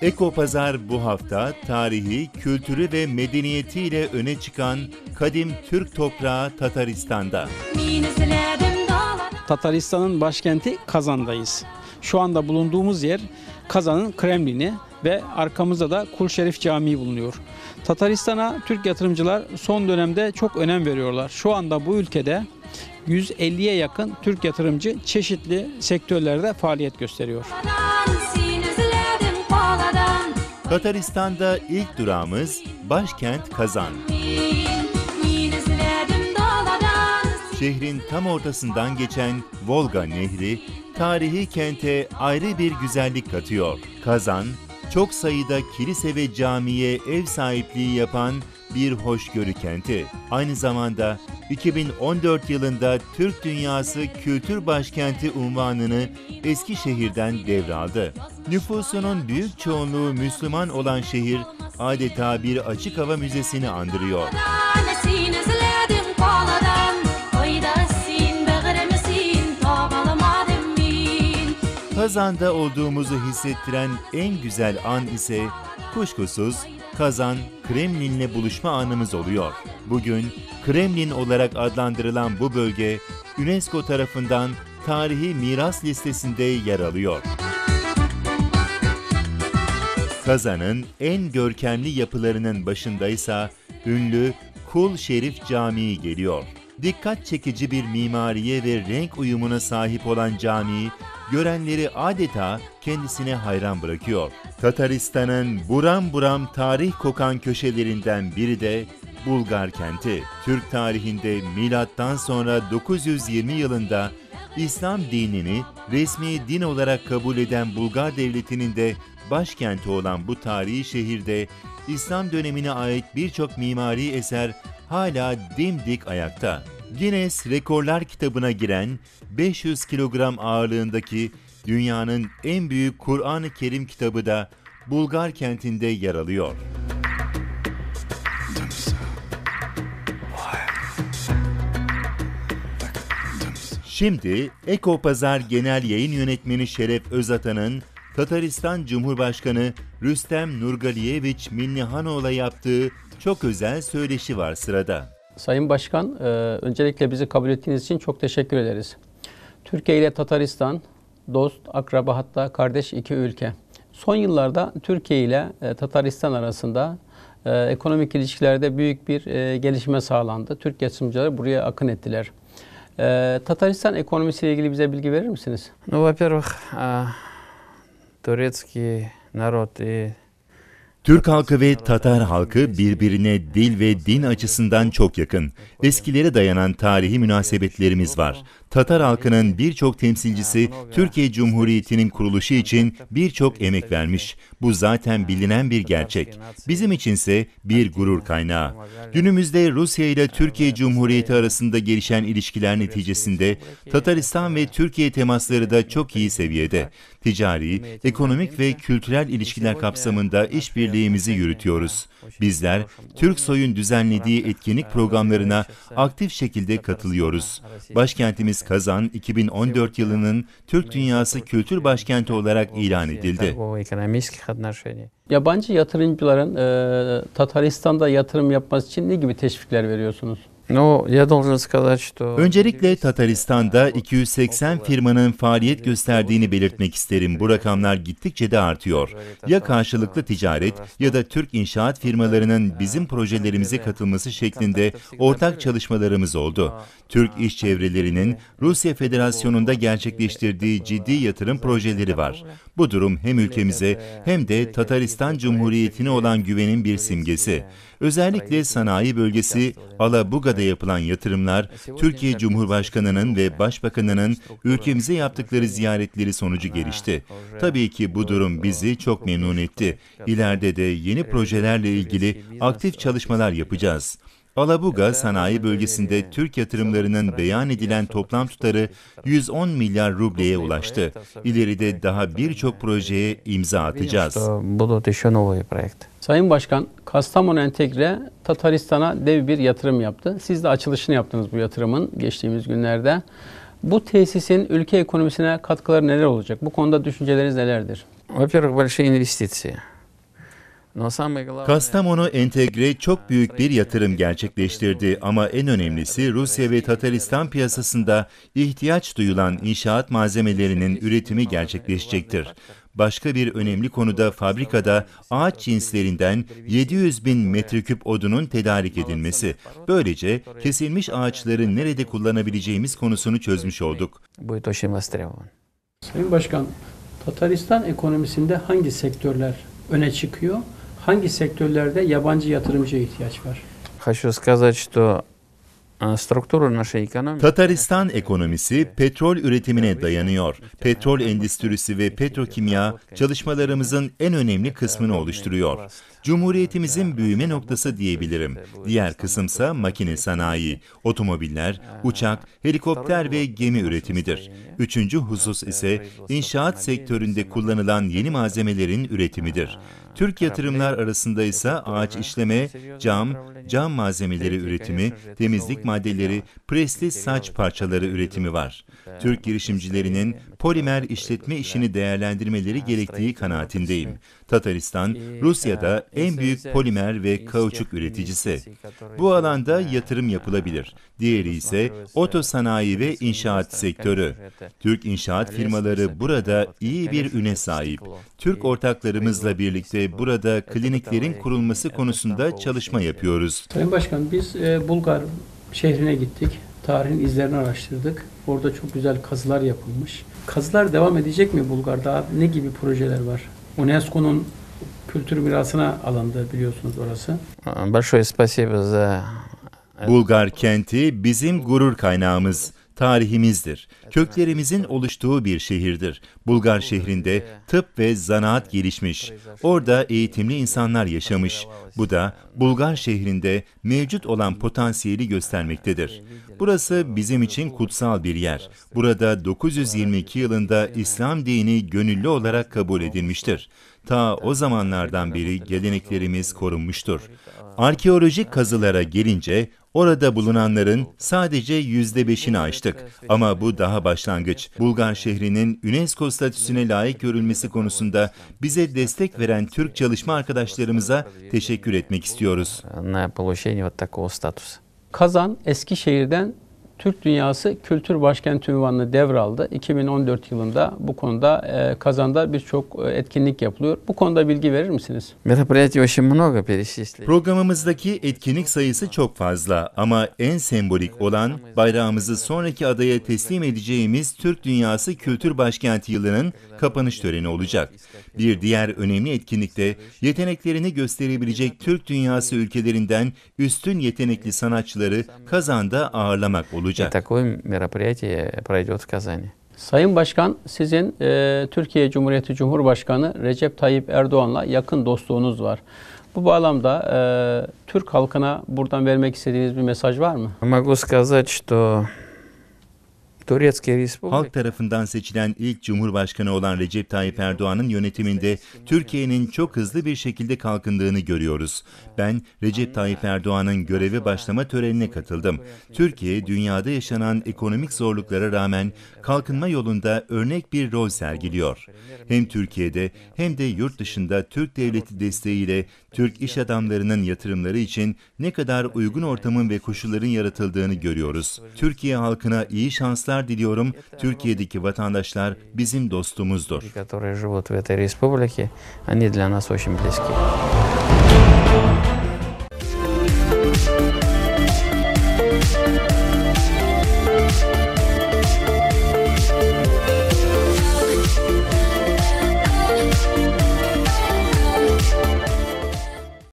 Ekopazar bu hafta tarihi, kültürü ve medeniyetiyle öne çıkan kadim Türk toprağı Tataristan'da. Tataristan'ın başkenti Kazan'dayız. Şu anda bulunduğumuz yer Kazan'ın Kremlin'i ve arkamızda da Kul Şerif Camii bulunuyor. Tataristan'a Türk yatırımcılar son dönemde çok önem veriyorlar. Şu anda bu ülkede 150'ye yakın Türk yatırımcı çeşitli sektörlerde faaliyet gösteriyor. Tataristan'da ilk durağımız başkent Kazan. Şehrin tam ortasından geçen Volga Nehri, tarihi kente ayrı bir güzellik katıyor. Kazan, çok sayıda kilise ve camiye ev sahipliği yapan bir hoşgörü kenti. Aynı zamanda 2014 yılında Türk Dünyası Kültür Başkenti unvanını Eskişehir'den devraldı. Nüfusunun büyük çoğunluğu Müslüman olan şehir adeta bir açık hava müzesini andırıyor. Kazan'da olduğumuzu hissettiren en güzel an ise kuşkusuz Kazan, Kremlin'le buluşma anımız oluyor. Bugün Kremlin olarak adlandırılan bu bölge UNESCO tarafından tarihi miras listesinde yer alıyor. Kazan'ın en görkemli yapılarının başındaysa ünlü Kul Şerif Camii geliyor. Dikkat çekici bir mimariye ve renk uyumuna sahip olan cami, görenleri adeta kendisine hayran bırakıyor. Tataristan'ın buram buram tarih kokan köşelerinden biri de Bulgar kenti. Türk tarihinde milattan sonra 920 yılında İslam dinini resmi din olarak kabul eden Bulgar devletinin de başkenti olan bu tarihi şehirde İslam dönemine ait birçok mimari eser hala dimdik ayakta. Guinness Rekorlar kitabına giren 500 kilogram ağırlığındaki dünyanın en büyük Kur'an-ı Kerim kitabı da Bulgar kentinde yer alıyor. Şimdi Ekopazar Genel Yayın Yönetmeni Şeref Özatan'ın Tataristan Cumhurbaşkanı Rüstem Nurgaliyeviç Minnihanoğlu'na yaptığı çok özel söyleşi var sırada. Sayın Başkan, öncelikle bizi kabul ettiğiniz için çok teşekkür ederiz. Türkiye ile Tataristan, dost, akraba hatta kardeş iki ülke. Son yıllarda Türkiye ile Tataristan arasında ekonomik ilişkilerde büyük bir gelişme sağlandı. Türk yatırımcıları buraya akın ettiler. Tataristan ekonomisiyle ilgili bize bilgi verir misiniz? Во-первых, турецкий народ и Türk halkı ve Tatar halkı birbirine dil ve din açısından çok yakın. Eskilere dayanan tarihi münasebetlerimiz var. Tatar halkının birçok temsilcisi Türkiye Cumhuriyeti'nin kuruluşu için birçok emek vermiş. Bu zaten bilinen bir gerçek. Bizim içinse bir gurur kaynağı. Günümüzde Rusya ile Türkiye Cumhuriyeti arasında gelişen ilişkiler neticesinde Tataristan ve Türkiye temasları da çok iyi seviyede. Ticari, ekonomik ve kültürel ilişkiler kapsamında işbirliğimizi yürütüyoruz. Bizler, Türksoy'un düzenlediği etkinlik programlarına aktif şekilde katılıyoruz. Başkentimiz Kazan, 2014 yılının Türk Dünyası Kültür Başkenti olarak ilan edildi. Yabancı yatırımcıların Tataristan'da yatırım yapması için ne gibi teşvikler veriyorsunuz? Öncelikle Tataristan'da 280 firmanın faaliyet gösterdiğini belirtmek isterim. Bu rakamlar gittikçe de artıyor. Ya karşılıklı ticaret ya da Türk inşaat firmalarının bizim projelerimize katılması şeklinde ortak çalışmalarımız oldu. Türk iş çevrelerinin Rusya Federasyonu'nda gerçekleştirdiği ciddi yatırım projeleri var. Bu durum hem ülkemize hem de Tataristan Cumhuriyeti'ne olan güvenin bir simgesi. Özellikle sanayi bölgesi Alabuga'da yapılan yatırımlar, Türkiye Cumhurbaşkanı'nın ve Başbakanı'nın ülkemize yaptıkları ziyaretleri sonucu gelişti. Tabii ki bu durum bizi çok memnun etti. İleride de yeni projelerle ilgili aktif çalışmalar yapacağız. Alabuga sanayi bölgesinde Türk yatırımlarının beyan edilen toplam tutarı 110 milyar rubleye ulaştı. İleride daha birçok projeye imza atacağız. Sayın Başkan, Kastamonu Entegre Tataristan'a dev bir yatırım yaptı. Siz de açılışını yaptınız bu yatırımın geçtiğimiz günlerde. Bu tesisin ülke ekonomisine katkıları neler olacak? Bu konuda düşünceleriniz nelerdir? Во-первых, большие инвестиции. Но самое главное, Kastamonu entegre çok büyük bir yatırım gerçekleştirdi ama en önemlisi Rusya ve Tataristan piyasasında ihtiyaç duyulan inşaat malzemelerinin üretimi gerçekleşecektir. Başka bir önemli konuda fabrikada ağaç cinslerinden 700 bin metreküp odunun tedarik edilmesi. Böylece kesilmiş ağaçları nerede kullanabileceğimiz konusunu çözmüş olduk. будет очень востребован. Sayın Başkan, Tataristan ekonomisinde hangi sektörler öne çıkıyor? Hangi sektörlerde yabancı yatırımcıya ihtiyaç var? Хочу сказать, что структура нашей экономики Tataristan ekonomisi petrol üretimine dayanıyor. Petrol endüstrisi ve petrokimya çalışmalarımızın en önemli kısmını oluşturuyor. Cumhuriyetimizin büyüme noktası diyebilirim. Diğer kısımsa makine sanayi, otomobiller, uçak, helikopter ve gemi üretimidir. Üçüncü husus ise inşaat sektöründe kullanılan yeni malzemelerin üretimidir. Türk yatırımlar arasında ise ağaç işleme, cam malzemeleri üretimi, temizlik maddeleri, presli saç parçaları üretimi var. Türk girişimcilerinin polimer işletme işini değerlendirmeleri gerektiği kanaatindeyim. Tataristan, Rusya'da en büyük polimer ve kauçuk üreticisi. Bu alanda yatırım yapılabilir. Diğeri ise otosanayi ve inşaat sektörü. Türk inşaat firmaları burada iyi bir üne sahip. Türk ortaklarımızla birlikte burada kliniklerin kurulması konusunda çalışma yapıyoruz. Sayın Başkan, biz Bulgar şehrine gittik. Tarihin izlerini araştırdık. Orada çok güzel kazılar yapılmış. Kazılar devam edecek mi Bulgar'da? Ne gibi projeler var? UNESCO'nun kültür mirasına alındı, biliyorsunuz orası. Большое спасибо за Bulgar kenti bizim gurur kaynağımız, tarihimizdir. Köklerimizin oluştuğu bir şehirdir. Bulgar şehrinde tıp ve zanaat gelişmiş. Orada eğitimli insanlar yaşamış. Bu da Bulgar şehrinde mevcut olan potansiyeli göstermektedir. Burası bizim için kutsal bir yer. Burada 922 yılında İslam dini gönüllü olarak kabul edilmiştir. Ta o zamanlardan beri geleneklerimiz korunmuştur. Arkeolojik kazılara gelince orada bulunanların sadece %5'ini aştık. Ama bu daha başlangıç. Bulgar şehrinin UNESCO statüsüne layık görülmesi konusunda bize destek veren Türk çalışma arkadaşlarımıza teşekkür etmek istiyoruz. на получение вот такого статуса. Kazan, Eskişehir'den Türk Dünyası Kültür Başkenti unvanını devraldı. 2014 yılında bu konuda Kazan'da birçok etkinlik yapılıyor. Bu konuda bilgi verir misiniz? Мероприятий очень много, перечислить. Programımızdaki etkinlik sayısı çok fazla ama en sembolik olan bayrağımızı sonraki adaya teslim edeceğimiz Türk Dünyası Kültür Başkenti yılının kapanış töreni olacak. Bir diğer önemli etkinlikte yeteneklerini gösterebilecek Türk Dünyası ülkelerinden üstün yetenekli sanatçıları Kazan'da ağırlamak И olacak. такое мероприятие пройдет в Казани. Sayın Başkan, sizin Türkiye Cumhuriyeti Cumhurbaşkanı Recep Tayyip Erdoğan'la yakın dostluğunuz var. Bu bağlamda Türk halkına buradan vermek istediğiniz bir mesaj var mı? Могу сказать, что Турецкая Республика Halk tarafından seçilen ilk Cumhurbaşkanı olan Recep Tayyip Erdoğan'ın yönetiminde Türkiye'nin çok hızlı bir şekilde kalkındığını görüyoruz. Ben Recep Tayyip Erdoğan'ın göreve başlama törenine katıldım. Türkiye, dünyada yaşanan ekonomik zorluklara rağmen kalkınma yolunda örnek bir rol sergiliyor. Hem Türkiye'de hem de yurt dışında Türk devleti desteğiyle Türk iş adamlarının yatırımları için ne kadar uygun ortamın ve koşulların yaratıldığını görüyoruz. Türkiye halkına iyi şanslar diliyorum. Türkiye'deki vatandaşlar bizim dostumuzdur. которые живут в этой республике, они для нас очень близки.